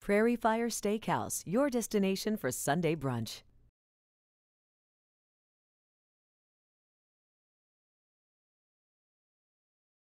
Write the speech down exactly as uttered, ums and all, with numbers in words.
Prairie Fire Steakhouse, your destination for Sunday brunch.